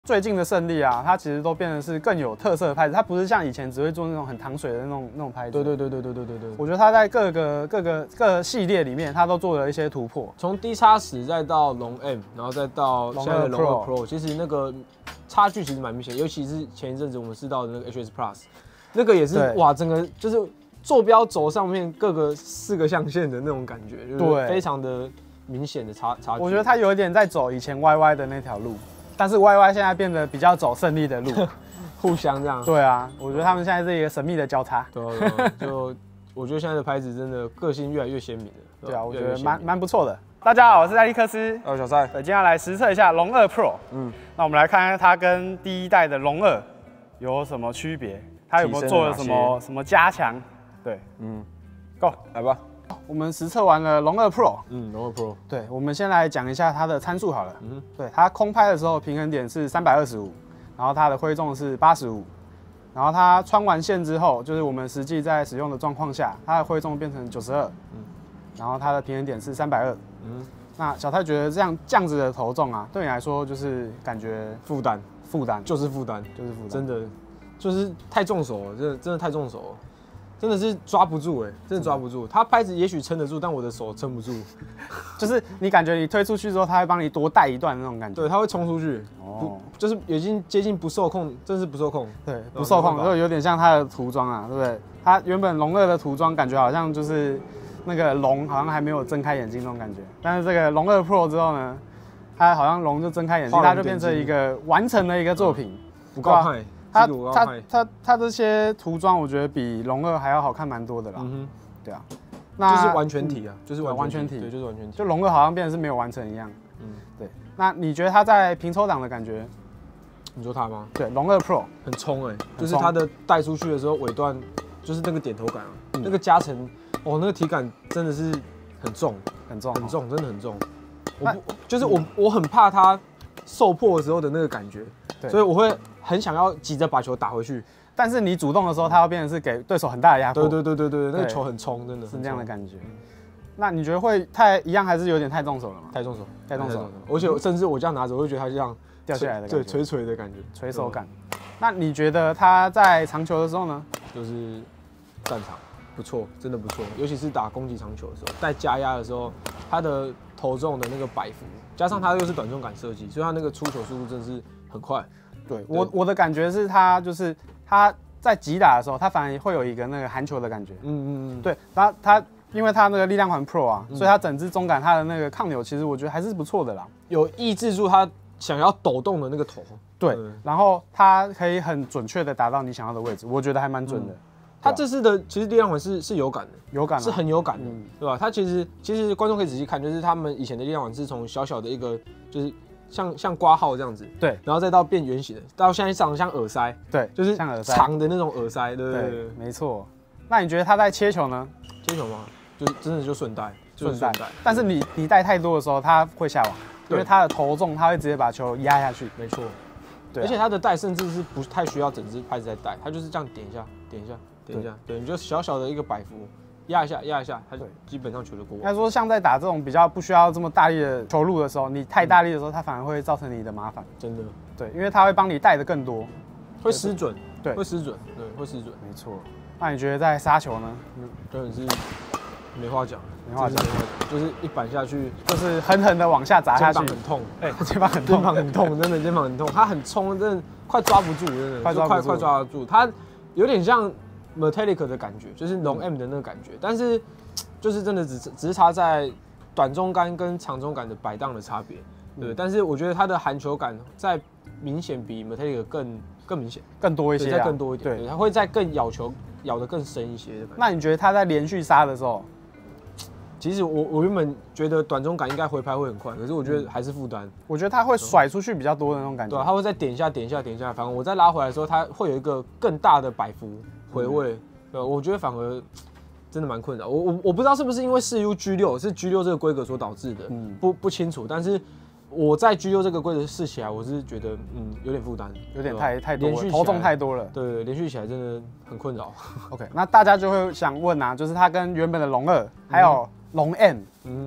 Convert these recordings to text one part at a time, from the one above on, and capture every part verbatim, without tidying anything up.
最近的胜利啊，它其实都变成是更有特色的拍子，它不是像以前只会做那种很糖水的那种那种拍子。 对对对对对对对对。 我觉得它在各个各个各个系列里面，它都做了一些突破。 从 D 叉十再到龙 M， 然后再到现在的龙二 Pro， 其实那个差距其实蛮明显，尤其是前一阵子我们试到的那个 H S Plus， 那个也是哇，整个就是坐标轴上面各个四个象限的那种感觉，就是非常的明显的差差距。 我觉得它有一点在走以前 Y Y 的那条路。但是 Y Y 现在变得比较走胜利的路， 互相这样。 对啊，我觉得他们现在是一个神秘的交叉。 对、啊对啊，就我觉得现在的拍子真的个性越来越鲜明了。 对啊，我觉得蛮蛮不错的。大家好，我是艾利克斯。 哦，小蔡。 对，今天来实测一下龙二 Pro。嗯，那我们来看看它跟第一代的龙二有什么区别，它有没有做了什么什么加强？对，嗯 ，Go 来吧。 我们实测完了龙二 Pro， 嗯，龙二 Pro， 对，我们先来讲一下它的参数好了。嗯，对，它空拍的时候平衡点是三百二十五，然后它的挥重是八十五，然后它穿完线之后，就是我们实际在使用的状况下，它的挥重变成九十二，嗯，然后它的平衡点是三百二，嗯，那小泰觉得这样这样子的头重啊，对你来说就是感觉负担， 负担就是负担， 就是负担， 真的就是太重手了，真的真的太重手了。真的是抓不住哎、欸，真的抓不住。它拍子也许撑得住，但我的手撑不住。 就是你感觉你推出去之后，它会帮你多带一段那种感觉。 对，它会冲出去，哦，就是已经接近不受控，真是不受控。 对，不受控，就有点像它的涂装啊，对不对？它原本龙二的涂装感觉好像就是那个龙好像还没有睁开眼睛那种感觉，但是这个龙二 Pro 之后呢，它好像龙就睁开眼睛，它就变成一个完成的一个作品， 不告派。 它它它它这些涂装，我觉得比龙二还要好看蛮多的啦。嗯哼，对啊， 那就是完全体啊，就是完全体， 对，就是完全体。 就龙二好像变成是没有完成一样。嗯，对。那你觉得它在平抽档的感觉？ 你说它吗？ 对，龙二 Pro 很冲哎，就是它的带出去的时候尾段，就是那个点头感啊，那个加成，哦，那个体感真的是很重， 很重， 很重，真的很重。我不，就是我我很怕它受破的时候的那个感觉，所以我会。很想要急着把球打回去， 但是你主动的时候，它要变成是给对手很大的压迫。 对对对对对，那个球很冲，真的是这样的感觉。那你觉得会太一样，还是有点太重手了吗？ 太重手， 太重手。 而且甚至我这样拿着，我会觉得它这样掉下来的感觉， 对，垂垂的感觉， 垂手感。那你觉得它在长球的时候呢？ 就是战场不错，真的不错，尤其是打攻击长球的时候，在加压的时候，它的头重的那个摆幅，加上它又是短中感设计，所以它那个出球速度真的是很快。 对我我的感觉是，它就是它在击打的时候，它反而会有一个那个含球的感觉。嗯嗯嗯。对，它它因为它那个力量环 Pro 啊，嗯、所以它整支中感它的那个抗扭，其实我觉得还是不错的啦。 有抑制住它想要抖动的那个头。 对，嗯、然后它可以很准确的达到你想要的位置，我觉得还蛮准的。嗯、 它这次的其实力量环是是有感的， 有感、啊、 是很有感的，嗯、对吧？它其实其实观众可以仔细看，就是他们以前的力量环是从小小的一个就是。像像挂号这样子， 对， 然后再到变圆形的，到现在长得像耳塞， 对， 就是像耳塞长的那种耳塞，对对对， 没错。那你觉得它在切球呢？ 切球吗？就真的就顺带，顺带。 但是你你带太多的时候，它会下网，因为它的头重，它会直接把球压下去。 没错，对，而且它的带甚至是不太需要整支拍子在带，它就是这样点一下，点一下，点一下，对，你就小小的一个摆幅。压一下，压一下，它基本上球就过。 应该说，像在打这种比较不需要这么大力的球路的时候，你太大力的时候，它反而会造成你的麻烦。 真的， 对，因为它会帮你带的更多， 会失准， 对， 会失准，对，会失准， 没错。那你觉得在杀球呢？ 嗯，真的是没话讲， 没话讲， 就是一板下去， 就是狠狠的往下砸下去， 肩膀很痛， 哎，肩膀很痛， 肩膀很痛，真的肩膀很痛，它很冲，真的快抓不住，真的，快抓快快抓得住，它有点像 Metallic 的感觉，就是龙 M 的那个感觉，但是。就是真的只只是差在短中杆跟长中杆的摆荡的差别，对。嗯、但是我觉得它的含球感在明显比 Metallic 更更明显， 更多一些、啊， 再更多一点。对，它会再更咬球咬得更深一些的感觉。 那你觉得它在连续杀的时候， 其实我我原本觉得短中杆应该回拍会很快，可是我觉得还是负担。 嗯、我觉得它会甩出去比较多的那种感觉。 对、啊，它会再点一下点一下点一下，反正我再拉回来的时候，它会有一个更大的摆幅回位。嗯、对，我觉得反而。真的蛮困扰，我我我不知道是不是因为四 U G 六是 G 六这个规格所导致的，嗯，不不清楚。但是我在 G 六这个规格试起来，我是觉得嗯有点负担， 有点太太多了，头重太多了， 对，连续起来真的很困扰。 OK， 那大家就会想问啊，就是它跟原本的龙二还有龙 M，嗯，它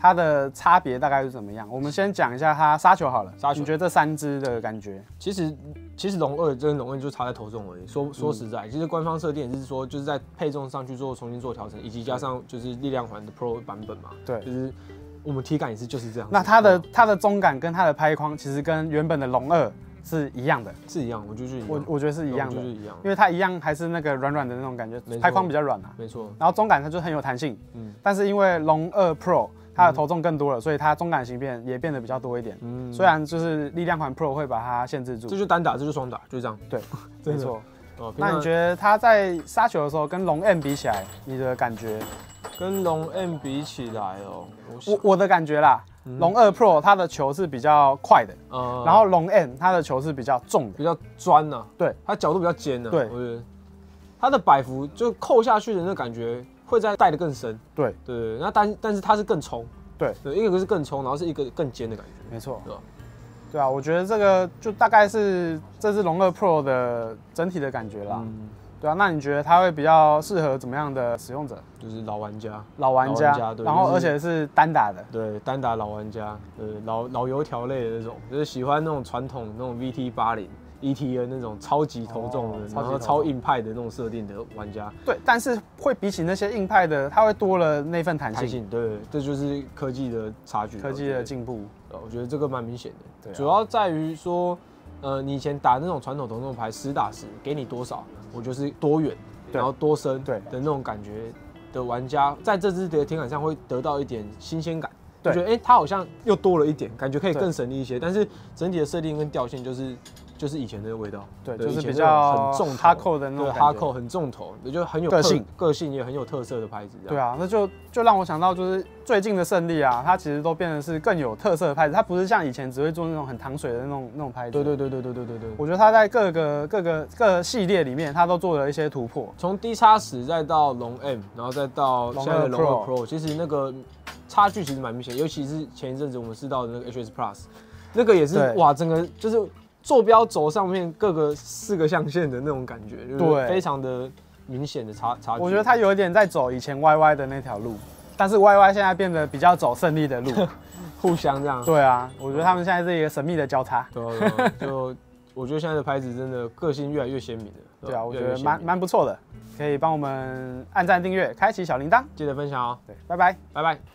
它的差别大概是怎么样？我们先讲一下它杀球好了。 杀球， 你觉得这三支的感觉？ 其实其实龙二跟龙 N 就差在头重而已。说说实在，嗯、其实官方设定也是说，就是在配重上去做重新做调整，以及加上就是力量环的 Pro 版本嘛。 对， 就是我们体感也是就是这样。 那它的它的中感跟它的拍框，其实跟原本的龙二是一样的， 是一样，我觉得是一样。 我我觉得是一样的， 就是一样， 因为它一样还是那个软软的那种感觉，拍框比较软啊。 没错。 然后中感它就很有弹性，嗯，但是因为龙二 Pro 它的头重更多了，所以它中感型变也变得比较多一点。嗯，虽然就是力量环 Pro 会把它限制住， 这就单打，这就双打，就这样。 对，没错。 哦， 那你觉得它在杀球的时候跟龙 M 比起来，你的感觉？ 跟龙 M 比起来哦， 我我的感觉啦。龙二 Pro 它的球是比较快的，嗯、然后龙 M 它的球是比较重的， 比较专呐、啊， 对， 它角度比较尖呐、啊， 对， 我觉得它的摆幅就扣下去的那感觉会再带的更深， 对对，那但但是它是更冲， 对对，一个是更冲，然后是一个更尖的感觉， 没错， 对吧？ 对啊，我觉得这个就大概是这是龙二 Pro 的整体的感觉啦。嗯对啊，那你觉得它会比较适合怎么样的使用者？ 就是老玩家， 老玩家，玩家对，然后而且是单打的， 对，单打老玩家，对，老老油条类的那种，就是喜欢那种传统那种 V T 八十 E T N 那种超级头重的，哦、然后超硬派的那种设定的玩家。 对，但是会比起那些硬派的，它会多了那份弹性。 弹性，对，这就是科技的差距， 科技的进步。 我觉得这个蛮明显的，对、啊，主要在于说，呃，你以前打那种传统头重牌，实打实给你多少，我就是多远。然后多深的那种感觉的玩家，在这支的天杆上会得到一点新鲜感，就觉得哎、欸，它好像又多了一点，感觉可以更省力一些。但是整体的设定跟调性就是就是以前的味道， 对，就是比较很重哈扣的那种， 哈扣很重头，就很有个性， 个性也很有特色的牌子。 对啊，那就就让我想到就是最近的胜利啊，它其实都变成是更有特色的牌子，它不是像以前只会做那种很糖水的那种那种牌子。 对对对对对对对对。 我觉得它在各个各个各系列里面，它都做了一些突破。 从 D 叉十再到龙 M， 然后再到现在的龙二 Pro， 其实那个差距其实蛮明显，尤其是前一阵子我们试到的那个 H S Plus， 那个也是哇，整个就是坐标轴上面各个四个象限的那种感觉，对，非常的明显的差差距。 我觉得它有一点在走以前 Y Y 的那条路。但是 Y Y 现在变得比较走胜利的路， 互相这样。 对啊，我觉得他们现在是一个神秘的交叉。 对、啊，就我觉得现在的拍子真的个性越来越鲜明了。 对啊，我觉得蛮蛮不错的，可以帮我们按赞、订阅、开启小铃铛， 记得分享哦。 对，拜拜， 拜拜。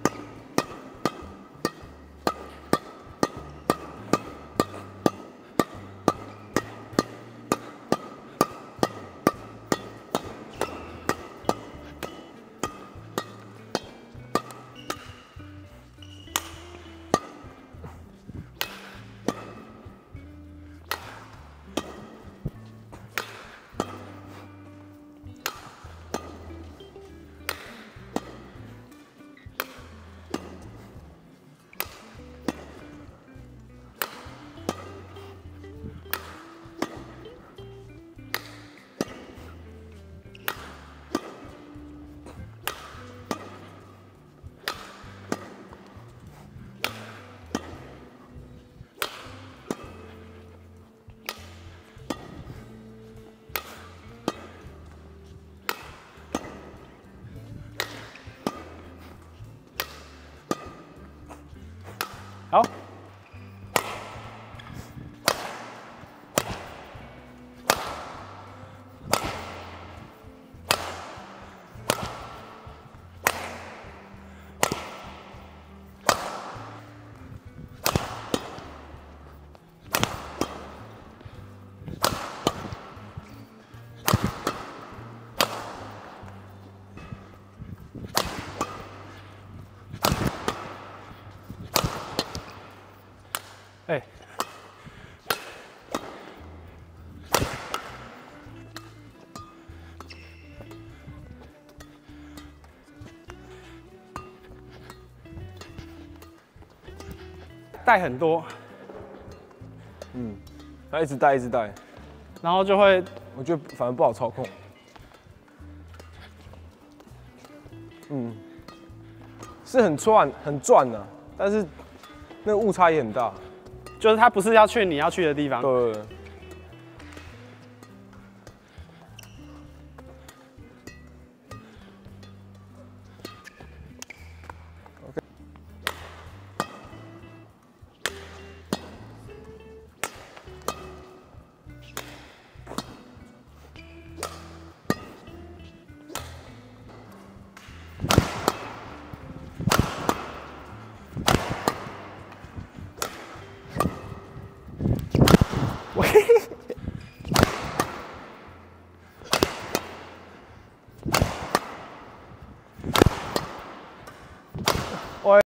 好。哎、欸，带很多， 嗯，他一直带一直带， 然后就会， 我觉得反而不好操控。嗯，是很转很转的、啊，但是那个误差也很大。 就是它不是要去你要去的地方。 对。